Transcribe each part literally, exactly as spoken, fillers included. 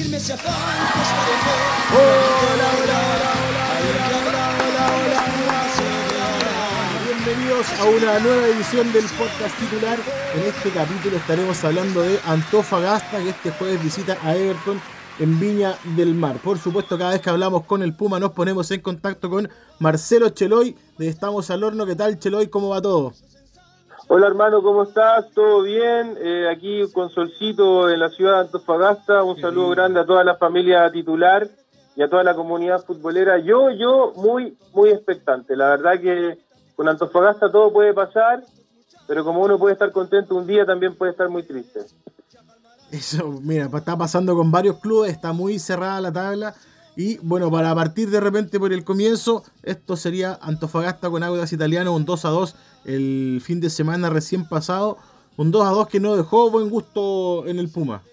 firme ese afán, pues parece. Hola, hola, hola, hola, hola, hola, hola, hola. Bienvenidos a una nueva edición del podcast titular. En este capítulo estaremos hablando de Antofagasta, que este jueves visita a Everton en Viña del Mar. Por supuesto, cada vez que hablamos con el Puma nos ponemos en contacto con Marcelo Cheloy de Estamos al Horno. ¿Qué tal, Cheloy? ¿Cómo va todo? Hola hermano, ¿cómo estás? ¿Todo bien? Eh, aquí con solcito en la ciudad de Antofagasta. Un Qué saludo bien. grande a toda la familia titular y a toda la comunidad futbolera. Yo, yo muy, muy expectante. La verdad que con Antofagasta todo puede pasar, pero como uno puede estar contento un día, también puede estar muy triste. Eso, mira, está pasando con varios clubes, está muy cerrada la tabla. Y bueno, para partir de repente por el comienzo, esto sería Antofagasta con Audax Italiano, un dos a dos el fin de semana recién pasado. Un dos a dos que no dejó buen gusto en el Puma.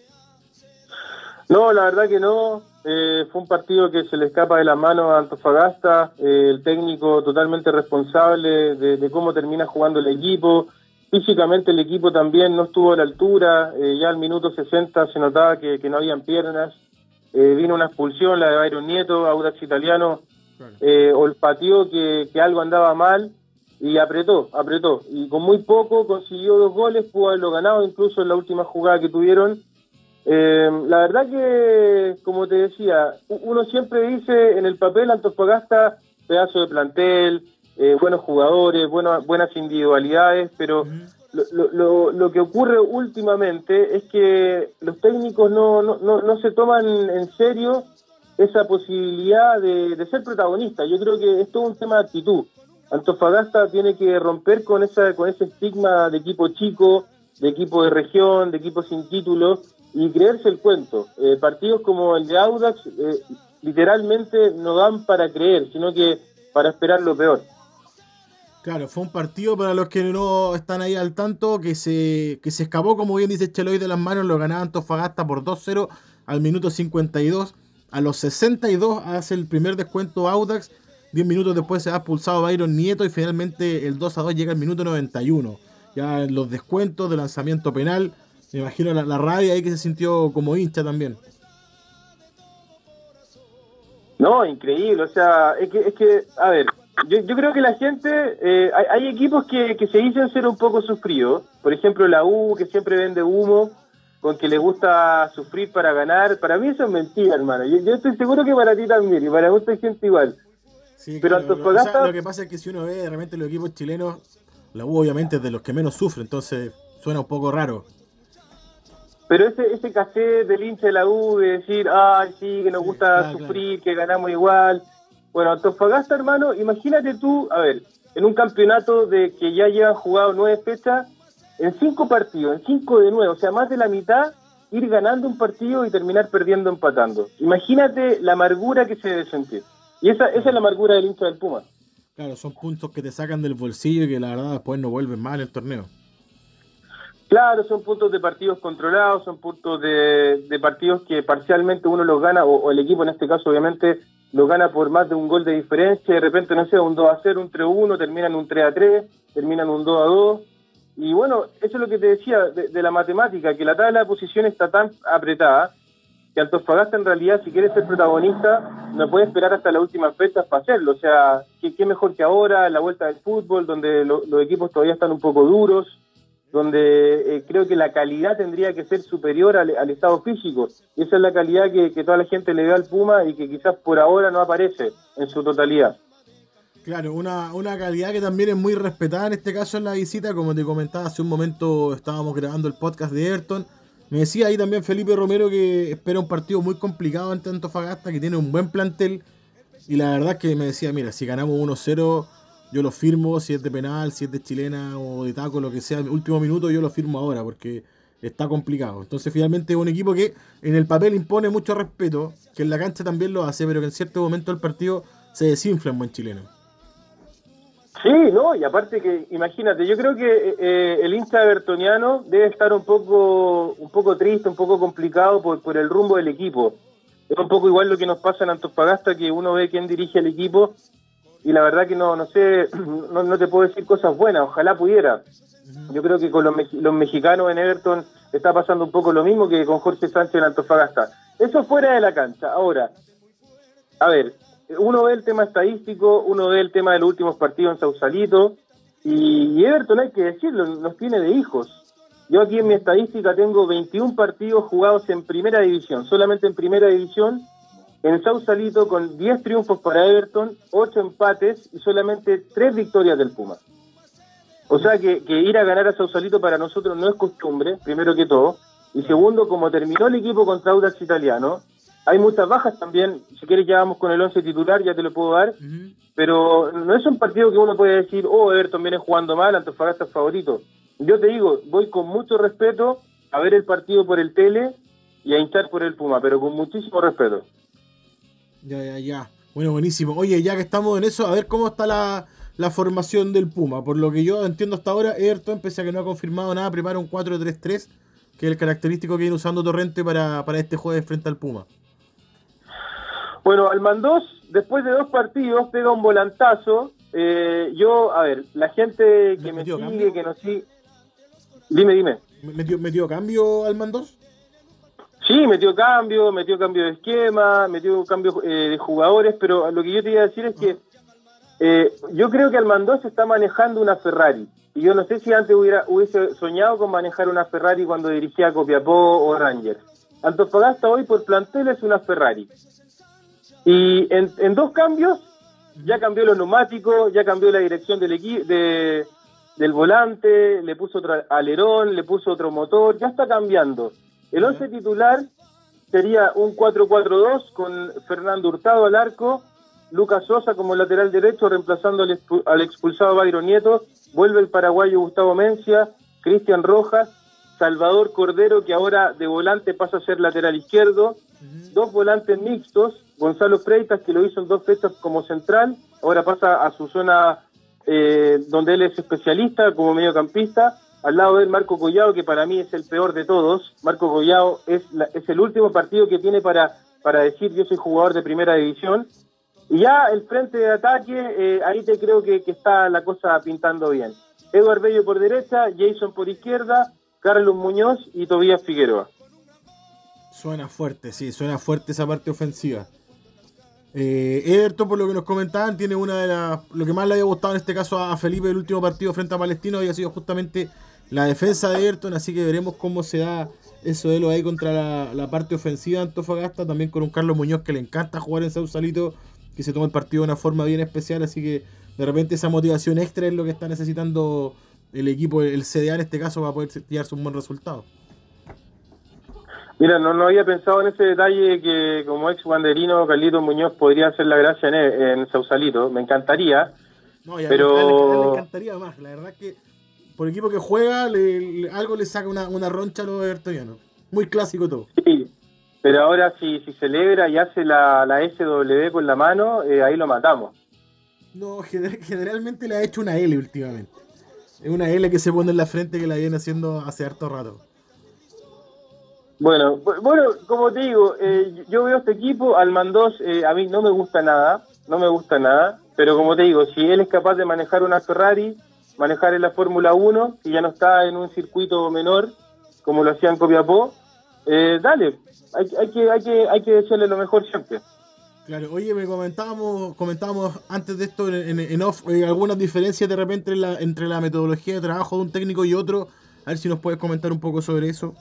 No, la verdad que no. Eh, fue un partido que se le escapa de las manos a Antofagasta. Eh, el técnico totalmente responsable de, de cómo termina jugando el equipo. Físicamente el equipo también no estuvo a la altura. Eh, ya al minuto sesenta se notaba que, que no habían piernas. Eh, vino una expulsión, la de Byron Nieto. Audax Italiano eh, olfateó que, que algo andaba mal y apretó, apretó. Y con muy poco consiguió dos goles, pudo haberlo ganado incluso en la última jugada que tuvieron. Eh, la verdad que, como te decía, uno siempre dice en el papel Antofagasta, pedazo de plantel, eh, buenos jugadores, bueno, buenas individualidades, pero lo, lo, lo, lo que ocurre últimamente es que los técnicos no, no, no, no se toman en serio esa posibilidad de, de ser protagonistas. Yo creo que es todo un tema de actitud. Antofagasta tiene que romper con esa con ese estigma de equipo chico, de equipo de región, de equipo sin título, y creerse el cuento. Eh, partidos como el de Audax eh, literalmente no dan para creer, sino que para esperar lo peor. Claro, fue un partido para los que no están ahí al tanto, que se, que se escapó, como bien dice Cheloy, de las manos. Lo ganaba Antofagasta por dos cero al minuto cincuenta y dos. A los sesenta y dos hace el primer descuento Audax. diez minutos después se ha expulsado Byron Nieto y finalmente el dos a dos llega al minuto noventa y uno. Ya en los descuentos de lanzamiento penal, me imagino la, la rabia ahí que se sintió como hincha también. No, increíble, o sea, es que, es que a ver, yo, yo creo que la gente, eh, hay, hay equipos que, que se dicen ser un poco sufridos, por ejemplo la U, que siempre vende humo, con que le gusta sufrir para ganar. Para mí eso es mentira, hermano. Yo, yo estoy seguro que para ti también, y para mucha gente igual. Sí, pero claro, Antofagasta... lo, o sea, lo que pasa es que si uno ve de repente los equipos chilenos, la U obviamente es de los que menos sufre, entonces suena un poco raro. Pero ese ese cassette del hincha de la U de decir, ay, sí, que nos Sí, gusta claro, sufrir, claro. que ganamos igual. Bueno, Antofagasta, hermano, imagínate tú, a ver, en un campeonato de que ya llevan jugado nueve fechas, en cinco partidos, en cinco de nueve, o sea, más de la mitad, ir ganando un partido y terminar perdiendo empatando. Imagínate la amargura que se debe sentir. Y esa, esa es la amargura del hincha del Puma. Claro, son puntos que te sacan del bolsillo y que la verdad después no vuelven mal el torneo. Claro, son puntos de partidos controlados, son puntos de, de partidos que parcialmente uno los gana, o, o el equipo en este caso obviamente los gana por más de un gol de diferencia. De repente, no sé, un dos a cero, un tres a uno, terminan un tres a tres, terminan un dos a dos. Y bueno, eso es lo que te decía de, de la matemática, que la tabla de posiciones está tan apretada que Antofagasta en realidad, si quiere ser protagonista, no puede esperar hasta las últimas fechas para hacerlo. O sea, ¿qué, qué mejor que ahora, la vuelta del fútbol, donde lo, los equipos todavía están un poco duros, donde eh, creo que la calidad tendría que ser superior al, al estado físico. Y esa es la calidad que, que toda la gente le ve al Puma y que quizás por ahora no aparece en su totalidad. Claro, una, una calidad que también es muy respetada en este caso en la visita. Como te comentaba hace un momento, estábamos grabando el podcast de Everton. Me decía ahí también Felipe Romero que espera un partido muy complicado ante Antofagasta, que tiene un buen plantel. Y la verdad es que me decía, mira, si ganamos uno cero, yo lo firmo, si es de penal, si es de chilena o de taco, lo que sea, último minuto yo lo firmo ahora, porque está complicado. Entonces finalmente es un equipo que en el papel impone mucho respeto, que en la cancha también lo hace, pero que en cierto momento del partido se desinfla en buen chileno. Sí, no, y aparte que, imagínate, yo creo que eh, el hincha evertoniano debe estar un poco un poco triste, un poco complicado por, por el rumbo del equipo. Es un poco igual lo que nos pasa en Antofagasta, que uno ve quién dirige el equipo, y la verdad que no no sé, no, no te puedo decir cosas buenas, ojalá pudiera. Yo creo que con los, los mexicanos en Everton está pasando un poco lo mismo que con Jorge Sánchez en Antofagasta. Eso fuera de la cancha. Ahora, a ver, uno ve el tema estadístico, uno ve el tema de los últimos partidos en Sausalito, y Everton, hay que decirlo, nos tiene de hijos. Yo aquí en mi estadística tengo veintiún partidos jugados en primera división, solamente en primera división, en Sausalito, con diez triunfos para Everton, ocho empates y solamente tres victorias del Puma. O sea que, que ir a ganar a Sausalito para nosotros no es costumbre, primero que todo, y segundo, como terminó el equipo contra Audax Italiano, hay muchas bajas también. Si quieres ya vamos con el once titular, ya te lo puedo dar, uh-huh. Pero no es un partido que uno puede decir, oh, Everton viene jugando mal, Antofagasta es favorito. Yo te digo, voy con mucho respeto a ver el partido por el tele y a hinchar por el Puma, pero con muchísimo respeto. Ya, ya, ya. Bueno, buenísimo. Oye, ya que estamos en eso, a ver cómo está la, la formación del Puma. Por lo que yo entiendo hasta ahora, Everton, pese a que no ha confirmado nada, prepara un cuatro tres tres, que es el característico que viene usando Torrente para, para este jueves frente al Puma. Bueno, Almandós, después de dos partidos, pega un volantazo. Eh, yo, a ver, la gente que me sigue, cambio? que nos sigue... Dime, dime. ¿Metió, metió cambio Almandós? Sí, metió cambio, metió cambio de esquema, metió cambio eh, de jugadores, pero lo que yo te iba a decir es que eh, yo creo que Almandós está manejando una Ferrari. Y yo no sé si antes hubiera, hubiese soñado con manejar una Ferrari cuando dirigía a Copiapó o Rangers. Antofagasta hoy por plantel es una Ferrari. Y en, en dos cambios, ya cambió los neumáticos, ya cambió la dirección del equipo, de, del volante, le puso otro alerón, le puso otro motor, ya está cambiando. El once titular sería un cuatro cuatro dos con Fernando Hurtado al arco, Lucas Sosa como lateral derecho reemplazando al, expu al expulsado Bayron Nieto, vuelve el paraguayo Gustavo Mencia, Cristian Rojas, Salvador Cordero, que ahora de volante pasa a ser lateral izquierdo, uh-huh. Dos volantes mixtos, Gonzalo Freitas, que lo hizo en dos fechas como central, ahora pasa a su zona eh, donde él es especialista como mediocampista. Al lado de él Marco Collao, que para mí es el peor de todos. Marco Collao es, la, es el último partido que tiene para, para decir yo soy jugador de primera división. Y ya el frente de ataque, eh, ahí te creo que, que está la cosa pintando bien. Eduard Bello por derecha, Jason por izquierda, Carlos Muñoz y Tobías Figueroa. Suena fuerte, sí, suena fuerte esa parte ofensiva. Eh, Everton, por lo que nos comentaban, tiene una de las... Lo que más le había gustado en este caso a Felipe el último partido frente a Palestino había sido justamente la defensa de Everton, así que veremos cómo se da eso de lo ahí contra la, la parte ofensiva de Antofagasta, también con un Carlos Muñoz que le encanta jugar en Sausalito, que se toma el partido de una forma bien especial, así que de repente esa motivación extra es lo que está necesitando el equipo, el C D A en este caso, para poder llevarse un buen resultado. Mira, no, no había pensado en ese detalle que como ex banderino Carlito Muñoz podría hacer la gracia en, en Sausalito, me encantaría, no, y a pero... A él, a él le encantaría más, la verdad es que por el equipo que juega, le, le, algo le saca una, una roncha a los evertonianos, muy clásico todo. Sí, pero ahora si, si celebra y hace la, la S W con la mano, eh, ahí lo matamos. No, general, generalmente le ha hecho una L últimamente, es una L que se pone en la frente que la viene haciendo hace harto rato. Bueno, bueno, como te digo, eh, yo veo este equipo, Almandós, eh, a mí no me gusta nada, no me gusta nada, pero como te digo, si él es capaz de manejar una Ferrari, manejar en la Fórmula uno, y ya no está en un circuito menor, como lo hacía en Copiapó, eh, dale, hay, hay, que, hay, que, hay que decirle lo mejor siempre. Claro, oye, me comentábamos, comentábamos antes de esto en, en, en off, eh, algunas diferencias de repente en la, entre la metodología de trabajo de un técnico y otro, a ver si nos puedes comentar un poco sobre eso.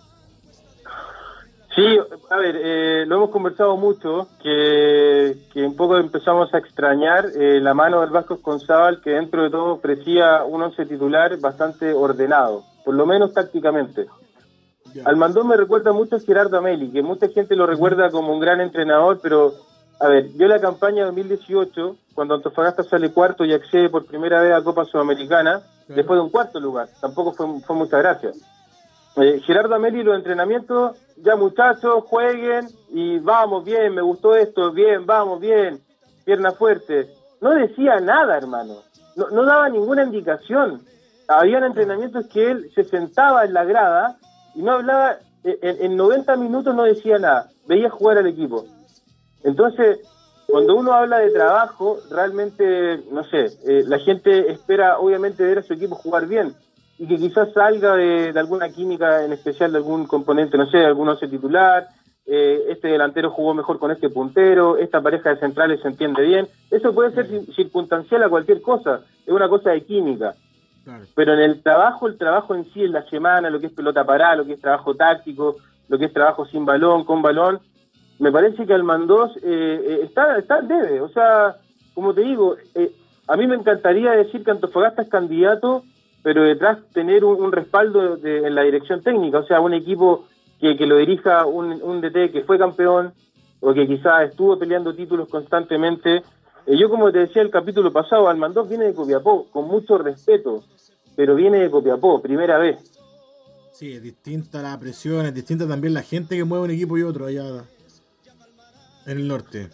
Sí, a ver, eh, lo hemos conversado mucho, que, que un poco empezamos a extrañar eh, la mano del Vasco Esconzábal, que dentro de todo ofrecía un once titular bastante ordenado, por lo menos tácticamente. Yeah. Almandós me recuerda mucho a Gerardo Ameli, que mucha gente lo recuerda como un gran entrenador, pero, a ver, yo la campaña dos mil dieciocho, cuando Antofagasta sale cuarto y accede por primera vez a Copa Sudamericana, yeah. después de un cuarto lugar, tampoco fue, fue mucha gracia. Eh, Gerardo Ameli, los entrenamientos, ya muchachos, jueguen y vamos, bien, me gustó esto, bien, vamos, bien, pierna fuerte. No decía nada, hermano, no, no daba ninguna indicación. Habían entrenamientos que él se sentaba en la grada y no hablaba, en, en noventa minutos no decía nada, veía jugar al equipo. Entonces, cuando uno habla de trabajo, realmente, no sé, eh, la gente espera obviamente ver a su equipo jugar bien, y que quizás salga de, de alguna química en especial de algún componente, no sé, algún once titular, eh, este delantero jugó mejor con este puntero, esta pareja de centrales se entiende bien. Eso puede ser Claro. circunstancial a cualquier cosa, es una cosa de química. Claro. Pero en el trabajo, el trabajo en sí, en la semana, lo que es pelota parada, lo que es trabajo táctico, lo que es trabajo sin balón, con balón, me parece que Almandós eh, eh, está, está al debe. O sea, como te digo, eh, a mí me encantaría decir que Antofagasta es candidato, pero detrás tener un, un respaldo de, en la dirección técnica, o sea, un equipo que, que lo dirija un, un D T que fue campeón, o que quizás estuvo peleando títulos constantemente. Eh, yo, como te decía el capítulo pasado, Almandós viene de Copiapó, con mucho respeto, pero viene de Copiapó, primera vez. Sí, es distinta la presión, es distinta también la gente que mueve un equipo y otro allá en el norte.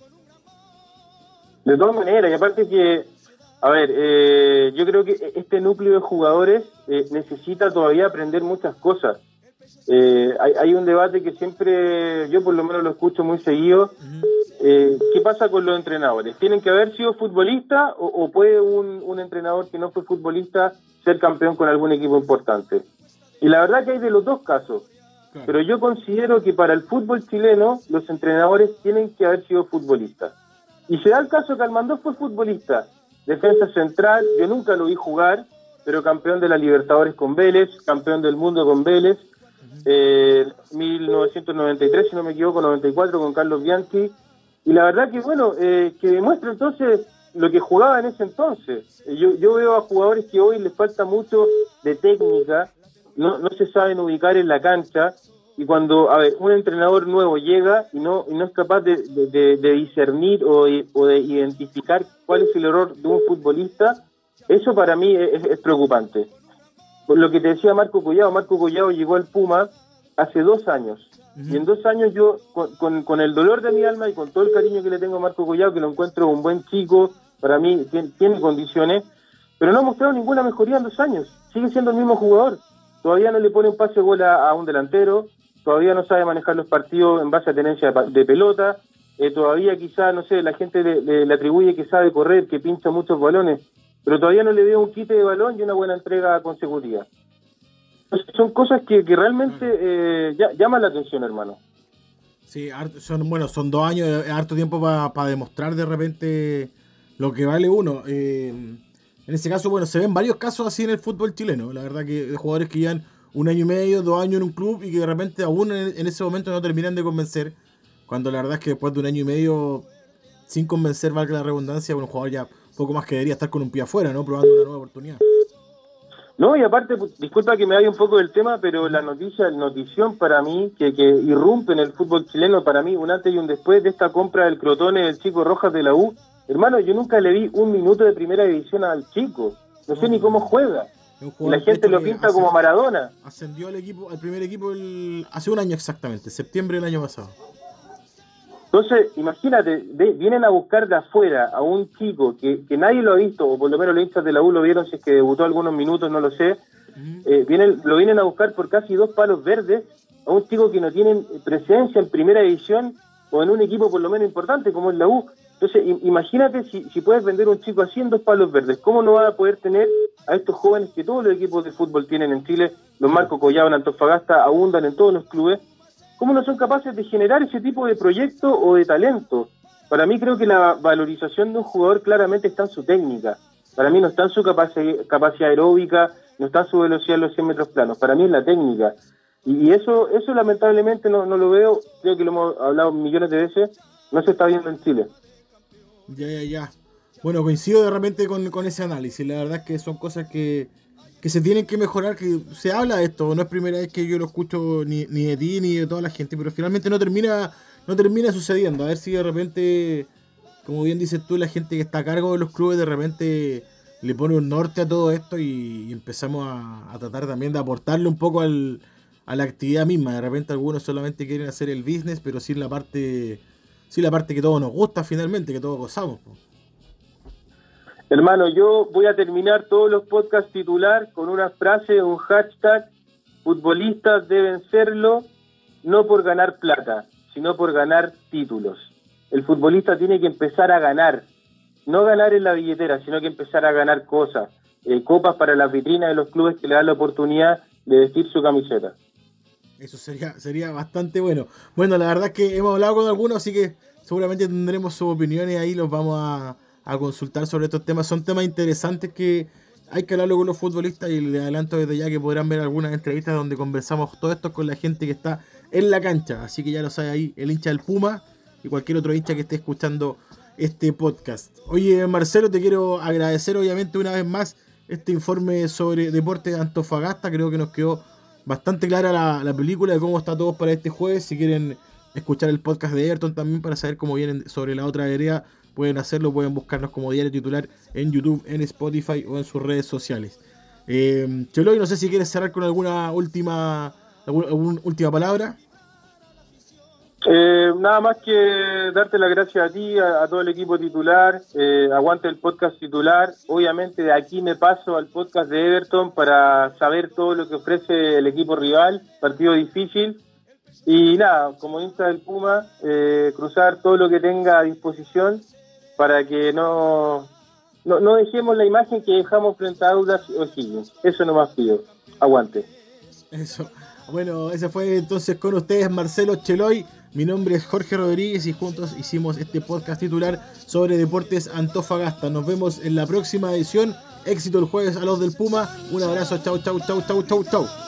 De todas maneras, y aparte que, a ver, eh, yo creo que este núcleo de jugadores eh, necesita todavía aprender muchas cosas. Eh, hay, hay un debate que siempre, yo por lo menos lo escucho muy seguido. Uh-huh. Eh, ¿Qué pasa con los entrenadores? ¿Tienen que haber sido futbolistas o, o puede un, un entrenador que no fue futbolista ser campeón con algún equipo importante? Y la verdad que hay de los dos casos. Claro. Pero yo considero que para el fútbol chileno los entrenadores tienen que haber sido futbolistas. Y se da el caso que Almandós fue futbolista, defensa central, yo nunca lo vi jugar, pero campeón de la Libertadores con Vélez, campeón del mundo con Vélez, eh, mil novecientos noventa y tres, si no me equivoco, noventa y cuatro con Carlos Bianchi, y la verdad que bueno, eh, que demuestra entonces lo que jugaba en ese entonces. Yo, yo veo a jugadores que hoy les falta mucho de técnica, no, no se saben ubicar en la cancha, y cuando, a ver, un entrenador nuevo llega y no y no es capaz de, de, de, de discernir o de, o de identificar cuál es el error de un futbolista, eso para mí es, es preocupante. Por lo que te decía Marco Collado, Marco Collado llegó al Puma hace dos años. Uh-huh. Y en dos años yo, con, con, con el dolor de mi alma y con todo el cariño que le tengo a Marco Collado, que lo encuentro un buen chico, para mí tiene, tiene condiciones, pero no ha mostrado ninguna mejoría en dos años. Sigue siendo el mismo jugador. Todavía no le pone un pase de gol a, a un delantero, todavía no sabe manejar los partidos en base a tenencia de, de pelota, eh, todavía quizá, no sé, la gente le, le, le atribuye que sabe correr, que pincha muchos balones, pero todavía no le veo un quite de balón y una buena entrega consecutiva. Entonces, son cosas que, que realmente eh, ya, llaman la atención, hermano. Sí, son bueno, son dos años, harto tiempo para pa demostrar de repente lo que vale uno. Eh, en ese caso, bueno, se ven varios casos así en el fútbol chileno, la verdad que de jugadores que llevan un año y medio, dos años en un club y que de repente aún en, en ese momento no terminan de convencer, cuando la verdad es que después de un año y medio, sin convencer, valga la redundancia, un jugador ya poco más que debería estar con un pie afuera, ¿no? Probando una nueva oportunidad. No, y aparte, disculpa que me vaya un poco del tema, pero la noticia, la notición para mí, que, que irrumpe en el fútbol chileno, para mí, un antes y un después de esta compra del Crotone del chico Rojas de la U, hermano, yo nunca le vi un minuto de primera división al chico, no sé no, ni cómo juega. Y la gente lo pinta como Maradona. Ascendió al equipo, al primer equipo el, hace un año exactamente, septiembre del año pasado. Entonces, imagínate, de, vienen a buscar de afuera a un chico que, que nadie lo ha visto, o por lo menos los hinchas de la U lo vieron, si es que debutó algunos minutos, no lo sé. Uh-huh. eh, vienen, lo vienen a buscar por casi dos palos verdes a un chico que no tiene presencia en primera división o en un equipo por lo menos importante como es la U. Entonces, imagínate si, si puedes vender un chico así en dos palos verdes, ¿cómo no va a poder tener a estos jóvenes que todos los equipos de fútbol tienen en Chile? Los Marco Collado en Antofagasta abundan en todos los clubes. ¿Cómo no son capaces de generar ese tipo de proyecto o de talento? Para mí creo que la valorización de un jugador claramente está en su técnica. Para mí no está en su capacidad, capacidad aeróbica, no está en su velocidad en los cien metros planos. Para mí es la técnica. Y eso eso lamentablemente no, no lo veo, creo que lo hemos hablado millones de veces, no se está viendo en Chile. Ya, ya, ya. Bueno, coincido de repente con, con ese análisis. La verdad es que son cosas que, que se tienen que mejorar, que se habla de esto. No es primera vez que yo lo escucho ni, ni de ti ni de toda la gente, pero finalmente no termina no termina sucediendo. A ver si de repente, como bien dices tú, la gente que está a cargo de los clubes de repente le pone un norte a todo esto y, y empezamos a, a tratar también de aportarle un poco al, a la actividad misma. De repente algunos solamente quieren hacer el business, pero sin la parte... Sí, la parte que todos nos gusta finalmente, que todos gozamos. Hermano, yo voy a terminar todos los podcasts titular con una frase, un hashtag: futbolistas deben serlo, no por ganar plata, sino por ganar títulos. El futbolista tiene que empezar a ganar, no ganar en la billetera, sino que empezar a ganar cosas, eh, copas para las vitrinas de los clubes que le dan la oportunidad de vestir su camiseta. Eso sería, sería bastante bueno. Bueno, la verdad es que hemos hablado con algunos, así que seguramente tendremos sus opiniones ahí, los vamos a, a consultar sobre estos temas. Son temas interesantes que hay que hablarlo con los futbolistas y les adelanto desde ya que podrán ver algunas entrevistas donde conversamos todo esto con la gente que está en la cancha. Así que ya lo sabe ahí el hincha del Puma y cualquier otro hincha que esté escuchando este podcast. Oye, Marcelo, te quiero agradecer obviamente una vez más este informe sobre Deportes de Antofagasta. Creo que nos quedó bastante clara la, la película de cómo está todo para este jueves. Si quieren escuchar el podcast de Everton también para saber cómo vienen sobre la otra vereda, pueden hacerlo, pueden buscarnos como Diario Titular en YouTube, en Spotify o en sus redes sociales. Eh, Cheloy, no sé si quieres cerrar con alguna última, alguna, alguna última palabra. Eh, nada más que darte las gracias a ti, a, a todo el equipo titular, eh, aguante el podcast titular. Obviamente de aquí me paso al podcast de Everton para saber todo lo que ofrece el equipo rival, partido difícil. Y nada, como hincha del Puma, eh, cruzar todo lo que tenga a disposición para que no, no, no dejemos la imagen que dejamos frente a Audax O'Higgins. Eso nomás pido. Aguante. Eso. Bueno, ese fue entonces con ustedes Marcelo Cheloy. Mi nombre es Jorge Rodríguez y juntos hicimos este podcast titular sobre Deportes Antofagasta. Nos vemos en la próxima edición. Éxito el jueves a los del Puma. Un abrazo. Chau, chau, chau, chau, chau, chau.